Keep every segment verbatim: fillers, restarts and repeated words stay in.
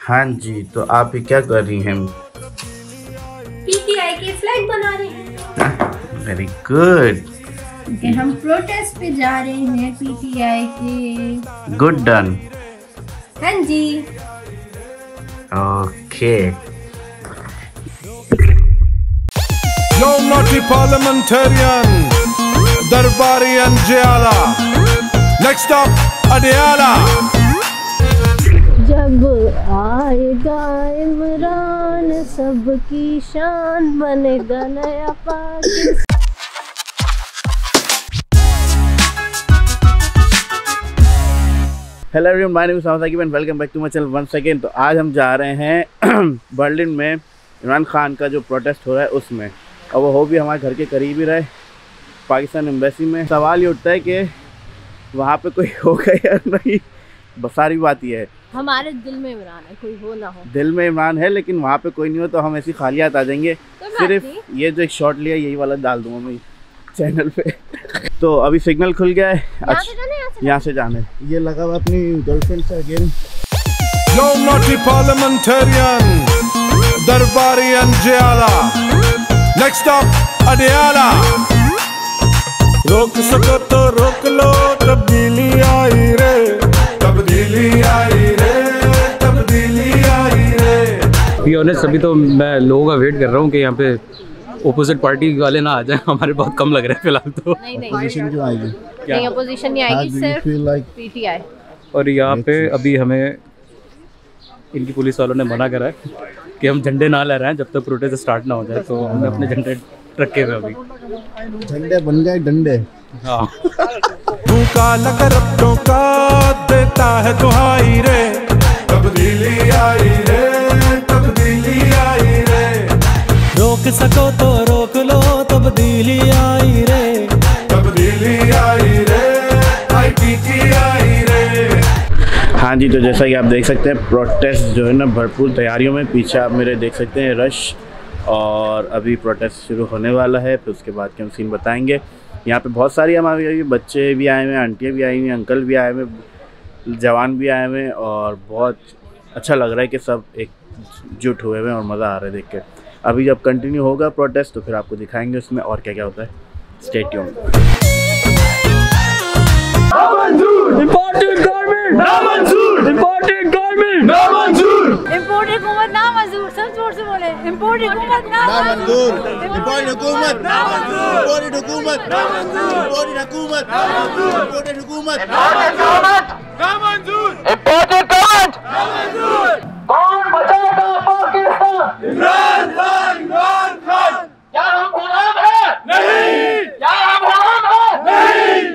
हाँ जी, तो आप ही क्या कर रही हैं? पीटीआई के फ्लैग बना रहे हैं। Very good. कि हम प्रोटेस्ट पे जा रहे हैं पीटीआई के। Good done. हाँ जी। Okay. Yo naughty parliamentarian, Darbari and Jayala. Next up, Adiala. जब आएगा इमरान सबकी शान बनेगा नया Pakistan. Hello everyone, my name is Saqib and welcome back to my channel once again. तो आज हम जा रहे हैं बर्लिन में इमरान खान का जो प्रोटेस्ट हो रहा है उसमें, और वो हो भी हमारे घर के करीब ही रहे, पाकिस्तान एम्बेसी में। सवाल ये उठता है कि वहाँ पे कोई होगा या नहीं। बस सारी बात ये है, हमारे दिल में इमरान है, कोई हो ना हो। दिल में इमरान है, लेकिन वहाँ पे कोई नहीं हो तो हम ऐसी खालियात आ जाएंगे। तो सिर्फ ये जो एक शॉट लिया यही वाला डाल दूंगा मैं चैनल पे। तो अभी सिग्नल खुल गया है, यहाँ से जाने। ये लगा हुआ अपनी गर्लफ्रेंड से again. Yo naughty parliamentarian, Darbari and Jayala. Next up, Adiala. रोक सको तो रोक लो, तब्दीली आई रे, तब्दीली आई रे, तब्दीली आई रे। बी ऑनेस्ट, अभी तो मैं लोगों का वेट कर रहा हूँ कि यहाँ पे ओपोजिट पार्टी वाले ना आ जाए। हमारे बहुत कम लग रहे हैं फिलहाल तो। नहीं नहीं, पोजीशन क्यों आएगी? नहीं अपोजिशन नहीं आएगी, सिर्फ like... पीटीआई। और यहाँ पे अभी हमें इनकी पुलिस वालों ने मना करा है कि हम झंडे ना लहराएं जब तक प्रोटेस्ट स्टार्ट ना हो जाए। तो हमने अपने झंडे रखे हुए अभी। झंडे बन गए डंडे। हाँ। तू काला करप्टों का देता है दुहाई रे, तब्दीली आई रे, तब्दीली आई रे। रोक सको तो रोक लो, तब्दीली आई रे, तब्दीली आई रे, आई टी टी आई रे। हाँ जी, तो जैसा कि आप देख सकते हैं प्रोटेस्ट जो है ना भरपूर तैयारियों में। पीछे आप मेरे देख सकते हैं रश, और अभी प्रोटेस्ट शुरू होने वाला है। फिर उसके बाद के हम सीन बताएंगे। यहाँ पे बहुत सारी हमारे बच्चे भी आए हुए हैं, आंटियाँ भी आई हुई हैं, अंकल भी आए हुए हैं, जवान भी आए हुए हैं, और बहुत अच्छा लग रहा है कि सब एक जुट हुए हुए हैं और मज़ा आ रहा है देख के। अभी जब कंटिन्यू होगा प्रोटेस्ट तो फिर आपको दिखाएंगे उसमें और क्या क्या होता है। Stay tuned. इम्पोर्टेड गारमेंट ना मंजूर, इम्पोर्टेड गारमेंट ना मंजूर, इम्पोर्टेड हुकूमत ना मंजूर। सब जोर से बोले, इम्पोर्टेड हुकूमत ना मंजूर, इम्पोर्टेड हुकूमत ना मंजूर, इम्पोर्टेड हुकूमत ना मंजूर, इम्पोर्टेड हुकूमत ना मंजूर, इम्पोर्टेड हुकूमत ना मंजूर, इम्पोर्टेड गवर्नमेंट ना मंजूर। कौन बचाएगा पाकिस्तान? इमरान खान, इमरान खान। क्या हम गुलाम हैं? नहीं। क्या हम गुलाम हैं? नहीं।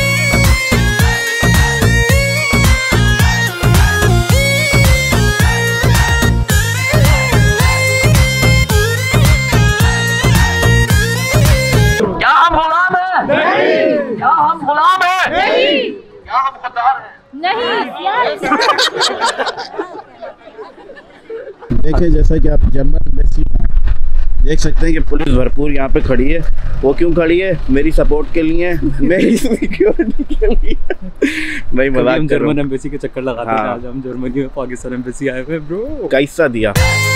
देखिए, जैसा कि आप जर्मन एम्बेसी देख सकते हैं कि पुलिस भरपूर यहाँ पे खड़ी है। वो क्यों खड़ी है? मेरी सपोर्ट के लिए, मेरी सिक्योरिटी के लिए। भाई मजाक हम कर रहा हूँ। जर्मन एम्बेसी के चक्कर लगाते हैं। हाँ। आज हम जर्मनी में पाकिस्तान एम्बेसी आए हुए ब्रो। कैसा दिया?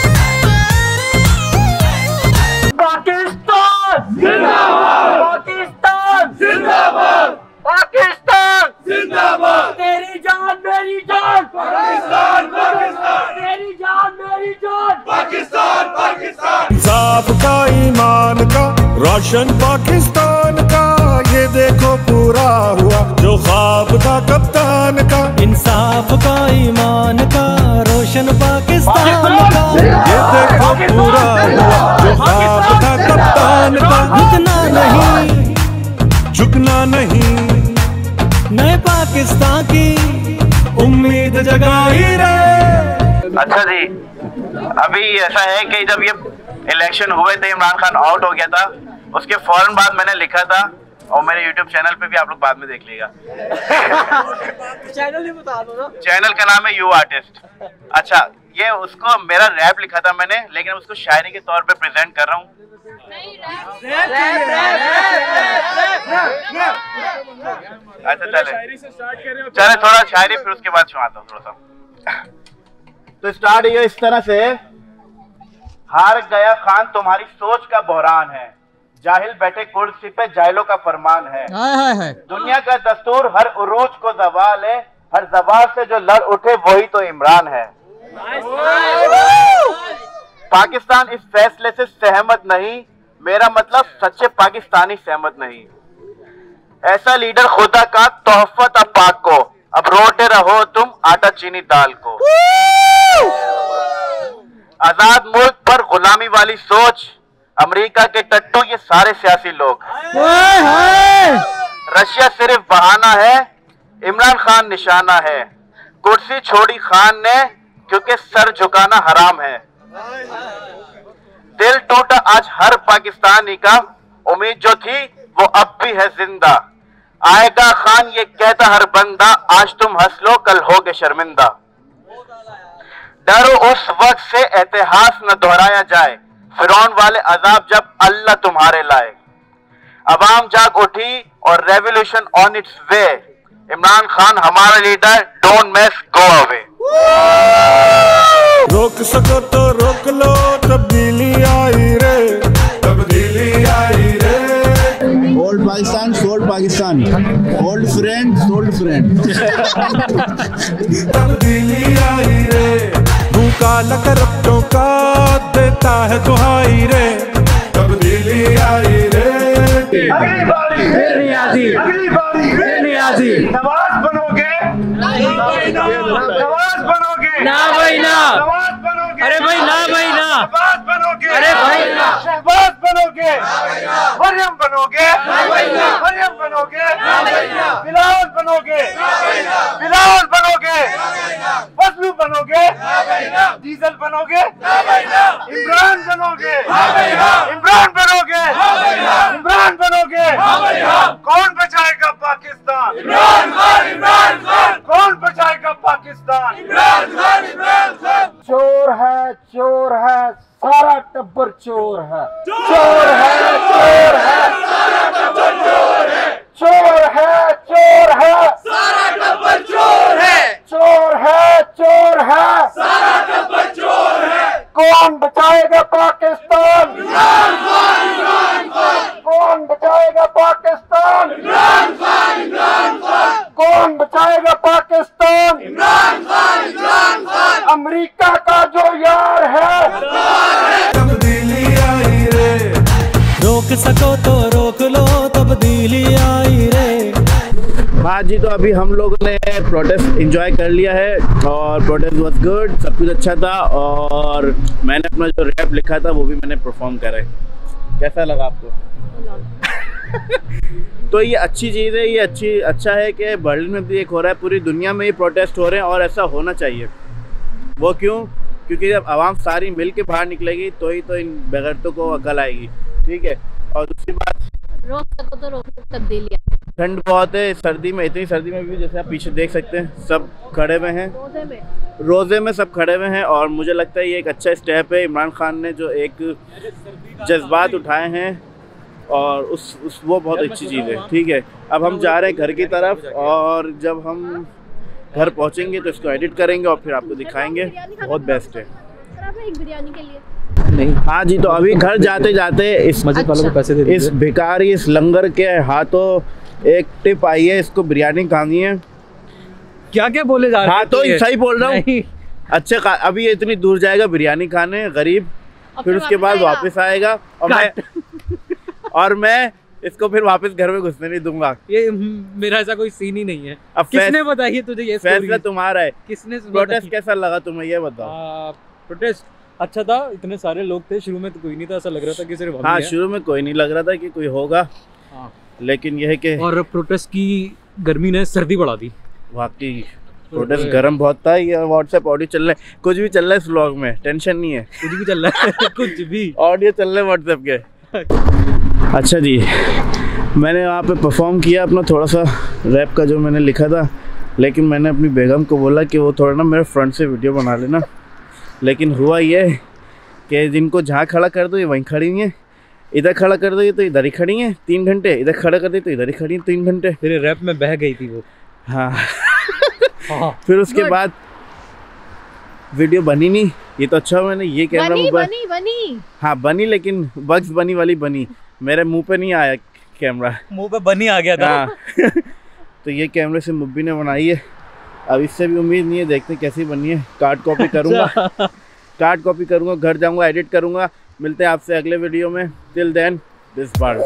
पाकिस्तान जिंदाबाद, पाकिस्तान जिंदाबाद, पाकिस्तान जिंदाबाद। तेरी जान मेरी जान, पाकिस्तान पाकिस्तान। तेरी जान मेरी जान, पाकिस्तान पाकिस्तान। इंसाफ का, ईमान का, रोशन पाकिस्तान का, ये देखो पूरा हुआ जो ख्वाब था कप्तान का। इंसाफ का, ईमान का, रोशन पाकिस्तान का, ये देखो पूरा हुआ जो ख्वाब था कप्तान का। झुकना नहीं, झुकना नहीं, नए पाकिस्तान की उम्मीद जगाई रे। अच्छा जी, अभी ऐसा है कि जब ये इलेक्शन हुए थे, इमरान खान आउट हो गया था, उसके फौरन बाद मैंने लिखा था, और मेरे यूट्यूब चैनल पे भी आप लोग बाद में देख लीजिएगा। चैनल ही बता दो ना। चैनल का नाम है यू आर्टिस्ट। अच्छा, ये उसको मेरा रैप लिखा था मैंने, लेकिन उसको शायरी के तौर पे प्रेजेंट कर रहा हूँ। अच्छा चले चले थोड़ा शायरी, फिर उसके बाद सुनाता हूँ थोड़ा सा। तो स्टार्ट ये इस तरह से, हार गया खान तुम्हारी सोच का बहरान है, जाहिल बैठे कुर्सी पे जाहिलों का फरमान है। हाय हाय हाय। दुनिया का दस्तूर हर उरूज को जवाल है, हर जबान से जो लड़ उठे वही तो इमरान है। पाकिस्तान इस फैसले से सहमत नहीं, मेरा मतलब सच्चे पाकिस्तानी सहमत नहीं। ऐसा लीडर खुदा का तोहफा था पाक को, अब रोटे रहो तुम आटा चीनी दाल को। आजाद मुल्क पर गुलामी वाली सोच, अमेरिका के टट्टू ये सारे सियासी लोग। रशिया सिर्फ बहाना है, इमरान खान निशाना है। कुर्सी छोड़ी खान ने क्योंकि सर झुकाना हराम है। दिल टूटा आज हर पाकिस्तानी का, उम्मीद जो थी वो अब भी है जिंदा। आएगा खान ये कहता हर बंदा, आज तुम हंस लो कल होगे शर्मिंदा। डरो उस वक्त से इतिहास न दोहराया जाए, फिरौन वाले अजाब जब अल्लाह तुम्हारे लाए। अवाम जाग उठी और revolution on its way, Imran Khan हमारा leader, don't miss go away. रोक सको तो रोक लो, तब्दीली आई रे, तब्दीली आई रे। Old Pakistan sold Pakistan, old friend sold friend. तब्दीली आई रे, भूखा लकरप्टों का देता है दुहाई रे, तब्दीली आई रे। अगली बारी फिर नहीं आती, अगली बारी फिर नहीं आती। नवाज बनोगे, नवाज बनोगे ना भाई ना, नवाज बनोगे, अरे भाई ना भाई ना, शहबाज बनोगे, अरे भाई ना, शहबाज बनोगे, मरियम बनोगे, मरियम बनोगे, बिलावल बनोगे, बिलावल बनोगे, फजलू बनोगे, डीजल बनोगे, इमरान बनोगे, इमरान बनोगे, इमरान बनोगे। कौन बचाएगा पाकिस्तान? इमरान खान, इमरान खान। कौन बचाएगा पाकिस्तान? इमरान खान, इमरान खान। चोर है, चोर है, सारा टब्बर चोर है, चोर है, चोर है, सारा टब्बर चोर है, चोर है, चोर है, सारा टब्बर चोर है, चोर है, चोर है, सारा टब्बर चोर है। कौन बचाएगा पाकिस्तान? इमरान खान, इमरान खान। कौन बचाएगा पाकिस्तान? इमरान खान, इमरान खान। कौन बचाएगा पाकिस्तान? इमरान खान, इमरान खान। अमेरिका का जो यार है, तब्दीली आई रे, रोक सको तो रोक लो, तब्दीली आई रे। हाँ जी, तो अभी हम लोगों ने प्रोटेस्ट एंजॉय कर लिया है और प्रोटेस्ट वाज गुड, सब कुछ अच्छा था। और मैंने अपना जो रैप लिखा था वो भी मैंने परफॉर्म करा है। कैसा लगा आपको? तो ये अच्छी चीज़ है, ये अच्छी अच्छा है कि बर्लिन में भी एक हो रहा है, पूरी दुनिया में ही प्रोटेस्ट हो रहे हैं और ऐसा होना चाहिए। वो क्यों? क्योंकि जब आवाम सारी मिल के बाहर निकलेगी तो ही तो इन बेगैरतों को अकल आएगी। ठीक है, और दूसरी बात, रोक सको तो रोक लो तब्दीलियाँ। ठंड बहुत है सर्दी में, इतनी सर्दी में भी जैसे आप पीछे देख सकते हैं सब खड़े हुए हैं रोजे में रोज़े में सब खड़े हुए हैं। और मुझे लगता है ये एक अच्छा स्टेप है इमरान खान ने जो एक जज्बात उठाए हैं और उस, उस वो बहुत अच्छी चीज़ है। ठीक है, अब हम जा रहे हैं घर की तरफ और जब हम घर पहुंचेंगे तो इसको एडिट करेंगे और फिर आपको दिखाएंगे। बहुत बेस्ट है। एक बिरयानी के लिए नहीं। हाँ जी, तो अभी घर जाते जाते इस मस्जिद वालों को पैसे दे इस दीजिए। भिखारी इस लंगर के हाथों एक टिप आई है, इसको बिरयानी खानी है। क्या क्या बोले जा रहे हाँ हैं? तो ये? सही बोल रहा हूँ। नहीं। अच्छे खा- अभी ये इतनी दूर जाएगा बिरयानी खाने गरीब, फिर उसके बाद वापस आएगा और मैं और मैं इसको फिर वापस घर में घुसने नहीं दूंगा। ये मेरा ऐसा कोई सीन ही नहीं है। अब किसने बताई तुझे ये फैसला स्टोरी? तुम्हारा है। किसने प्रोटेस्ट कैसा लगा तुम्हें ये बताओ? प्रोटेस्ट अच्छा था, इतने सारे लोग थे, शुरू में तो कोई नहीं था, ऐसा लग रहा था कि सिर्फ हम हाँ, ही हैं। शुरू में कोई नहीं लग रहा था कि कोई होगा, हाँ। लेकिन यह है कि और प्रोटेस्ट की गर्मी ने सर्दी बढ़ा दी। वाकई प्रोटेस्ट गर्म बहुत था। ये व्हाट्सएप ऑडियो चल रहा है, कुछ भी चल रहा है इस व्लॉग में, टेंशन नहीं है। कुछ भी चल रहा है कुछ भी ऑडियो चल रहे हैं व्हाट्सएप के। अच्छा जी, मैंने वहाँ पे परफॉर्म किया अपना थोड़ा सा रैप का जो मैंने लिखा था, लेकिन मैंने अपनी बेगम को बोला कि वो थोड़ा ना मेरे फ्रंट से वीडियो बना लेना। लेकिन हुआ ये कि जिनको जहाँ खड़ा कर दो ये वहीं खड़ी हैं, इधर खड़ा कर दो ये तो इधर ही खड़ी हैं तीन घंटे, इधर खड़ा कर दो तो इधर ही खड़ी हैं तीन घंटे। तेरे रैप में बह गई थी वो। हाँ हाँ। फिर उसके बाद वीडियो बनी नहीं, ये तो अच्छा मैंने ये कैमरा बनी, ऊपर बनी बनी हाँ बनी, लेकिन बग्स बनी वाली बनी, मेरे मुंह पे नहीं आया कैमरा, मुंह पे बनी आ गया था। हाँ तो ये कैमरे से मुब्बी ने बनाई है, अब इससे भी उम्मीद नहीं है, देखते हैं कैसी बनी है। कार्ड कॉपी करूँगा, कार्ड कॉपी करूँगा, घर जाऊँगा, एडिट करूँगा। मिलते हैं आपसे अगले वीडियो में। टिल देन दिस बार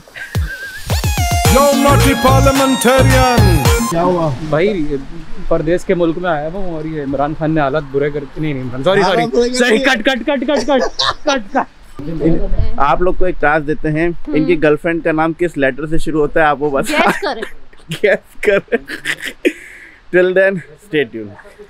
Yo, naughty parliamentarian. क्या हुआ? भाई परदेश के मुल्क में आया हूँ और ये इमरान खान ने हालत बुरे कर नहीं नहीं इमरान सॉरी हालत बुरे सॉरी कर sorry cut cut cut cut cut cut cut आप लोग को एक टास्क देते हैं, इनकी गर्लफ्रेंड का नाम किस लेटर से शुरू होता है आप वो बता गैस करें। गैस करें। Till then stay tuned.